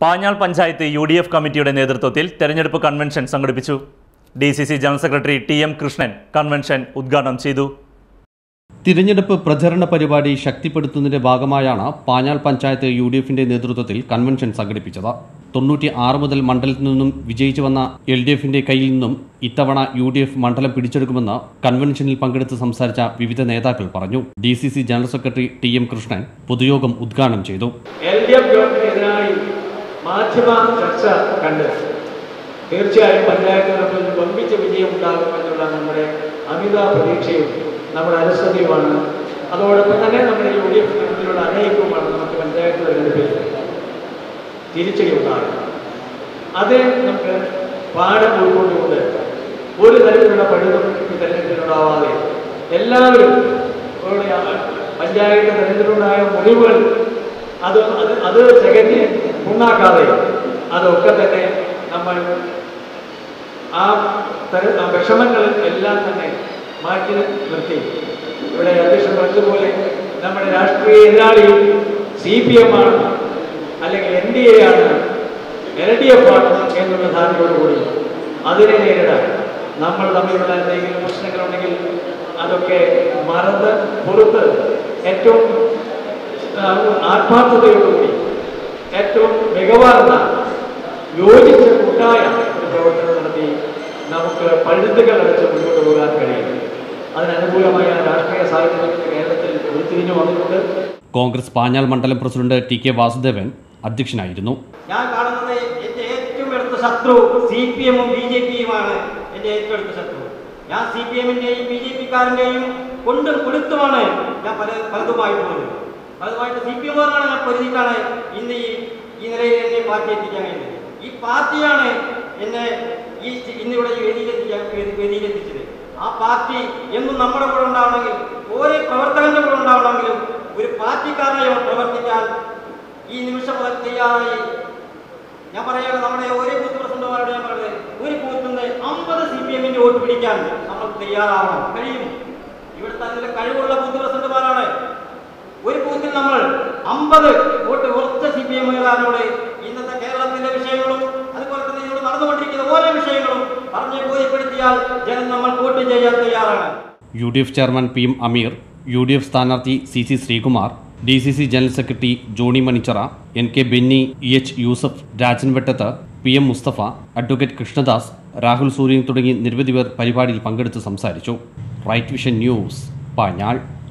Panjal panchayat UDF കമ്മിറ്റിയുടെ നേതൃത്വത്തിൽ തെരഞ്ഞെടുപ്പ് കൺവെൻഷൻ സംഘടിപ്പിച്ചു. DCC general secretary TM Krishnan convention ഉദ്ഘാടനം ചെയ്തു. തിരഞ്ഞെടുപ്പ് പ്രചരണ പരിപാടി ശക്തിപ്പെടുത്തുന്നതിന്റെ ഭാഗമായാണ് പാഞ്ഞാൾ പഞ്ചായത്ത് UDFന്റെ നേതൃത്വത്തിൽ കൺവെൻഷൻ സംഘടിപ്പിച്ചത്. 96 മുതൽ മണ്ഡലത്തിൽ നിന്നും വിജയിച്ചു വന്ന LDFന്റെ കയ്യിൽ നിന്നും ഇത്തവണ UDF മണ്ഡലം പിടിച്ചെടുക്കുമെന്ന് കൺവെൻഷനിൽ പങ്കെടുത്ത് സംസാരിച്ച വിവിധ നേതാക്കൾ പറഞ്ഞു. DCC general secretary TM Krishnan പൊതുയോഗം ഉദ്ഘാടനം ചെയ്തു. മാധ്യമ ചർച്ച കണ്ട് തീർച്ചയായും പഞ്ചായത്ത് തെരഞ്ഞെടുപ്പിൽ വമ്പിച്ച വിജയം ഉണ്ടാകുമെന്നുള്ള നമ്മുടെ അമിത പ്രതീക്ഷയും നമ്മുടെ അനുസൃതിയുമാണ്. അതോടൊപ്പം തന്നെ നമ്മുടെ UDF തരത്തിലുള്ള അനേകവുമാണ് നമുക്ക് പഞ്ചായത്ത് തെരഞ്ഞെടുപ്പിൽ തിരിച്ചടി ഉണ്ടാകുന്നത്. അത് നമുക്ക് പാഠം ഉൾക്കൊണ്ടുകൊണ്ട് ഒരു തരത്തിലുള്ള പഴുതും തെരഞ്ഞെടുപ്പിലുണ്ടാവാതെ എല്ലാവരും പഞ്ചായത്ത് തെരഞ്ഞെടുപ്പിലുണ്ടായ മുറിവുകൾ അത് തികഞ്ഞ് ഉണ്ടാക്കാതെ അതൊക്കെ തന്നെ നമ്മൾ ആ വിഷമങ്ങൾ എല്ലാം തന്നെ മാറ്റി നിർത്തി ഇവിടെ അധ്യക്ഷൻ പറഞ്ഞതുപോലെ നമ്മുടെ രാഷ്ട്രീയ എതിരാളി CPM ആണ്, അല്ലെങ്കിൽ NDA ആണ്, LDF ആണ് എന്നുള്ള ധാരണയോടുകൂടി അതിനെ നേരിടാൻ നമ്മൾ തമ്മിലുള്ള എന്തെങ്കിലും പ്രശ്നങ്ങളുണ്ടെങ്കിൽ അതൊക്കെ മറന്ന് പുറത്ത് ഏറ്റവും ആത്മാർത്ഥതയോടുകൂടി ഏറ്റവും മികവാർന്ന യോജിച്ച കൂട്ടായ ഒരു പ്രവർത്തനം നടത്തി നമുക്ക് പഴുതുകൾ അടച്ച് മുന്നോട്ട് പോകാൻ കഴിയും. അതിനനുകൂലമായ രാഷ്ട്രീയ സാഹചര്യം കേരളത്തിൽ ഉരുത്തിരിഞ്ഞു വന്നിട്ടുണ്ട്. കോൺഗ്രസ് പാഞ്ഞാൾ മണ്ഡലം പ്രസിഡന്റ് TK വാസുദേവൻ അധ്യക്ഷനായിരുന്നു. ഞാൻ കാണുന്നത് എൻ്റെ ഏറ്റവും അടുത്ത ശത്രു CPM-ഉം BJP-യുമാണ്. എൻ്റെ ഏറ്റവും അടുത്ത ശത്രു ഞാൻ CPM-ന്റെയും BJP-കാരൻ്റെയും കൊണ്ടും കൊടുത്തുമാണ് ഞാൻ പലതുമായിട്ടുള്ളത്. അതുമായിട്ട് CPM-കാരാണ് ഞാൻ പൊരുതിയിട്ടാണ് ഇന്ന് ഈ നിലയിൽ എന്നെ പാർട്ടി എത്തിക്കാൻ കഴിഞ്ഞത്. ഈ പാർട്ടിയാണ് എന്നെ ഇന്നിവിടെ വേദിയിലെത്തിച്ചത്. ആ പാർട്ടി എന്നും നമ്മുടെ കൂടെ ഉണ്ടാവണമെങ്കിൽ, ഓരോ പ്രവർത്തകന്റെ കൂടെ ഉണ്ടാവണമെങ്കിലും ഒരു പാർട്ടിക്കാരനായി പ്രവർത്തിക്കാൻ ഈ നിമിഷം മുതൽ തയ്യാറായി. ഞാൻ പറയുകയാണ്, നമ്മുടെ ഓരോ ബൂത്ത് പ്രസിഡന്റുമാരോട് ഞാൻ പറയുന്നത്, ഒരു ബൂത്തിൽ നിന്ന് 50 CPM-ന്റെ വോട്ട് പിടിക്കാൻ നമ്മൾ തയ്യാറാവണം. കഴിയും. ഇവിടുത്തെ അതിന്റെ കഴിവുള്ള ബൂത്ത് പ്രസിഡന്റുമാരാണ്. ഒരു ബൂത്തിൽ നമ്മൾ 50 വോട്ട് ഉറച്ച CPM-കാരോട് ഇന്നത്തെ കേരളത്തിന്റെ വിഷയങ്ങളും അതുപോലെ തന്നെ ഇവിടെ നടന്നുകൊണ്ടിരിക്കുന്ന ഓരോ വിഷയങ്ങളും പറഞ്ഞ് ബോധ്യപ്പെടുത്തിയാൽ ജനം നമ്മൾ വോട്ട് ചെയ്യാൻ തയ്യാറാണ്. UDF chairman PM Ameer, UDF സ്ഥാനാർത്ഥി CC Sreekumar, DCC general secretary Johnny Manichara, NK Benny, EH Yusuf, Rajan Vettath, PM Musthafa, advocate Krishnadas, Rahul Sooryan തുടങ്ങി നിരവധി പേർ പരിപാടിയിൽ പങ്കെടുത്ത് സംസാരിച്ചു. Right vision news, Panjal.